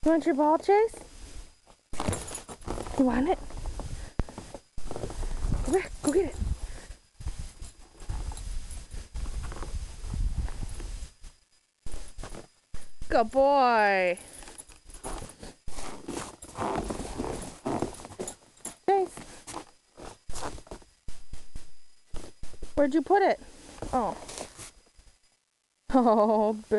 You want your ball, Chase? You want it? Come here, go get it. Good boy. Chase. Where'd you put it? Oh. Oh,